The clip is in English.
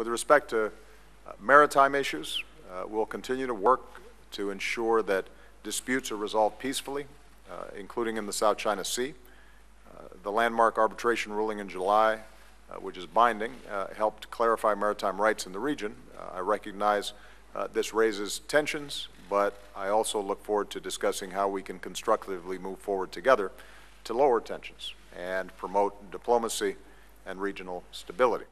With respect to maritime issues, we'll continue to work to ensure that disputes are resolved peacefully, including in the South China Sea. The landmark arbitration ruling in July, which is binding, helped clarify maritime rights in the region. I recognize this raises tensions, but I also look forward to discussing how we can constructively move forward together to lower tensions and promote diplomacy and regional stability.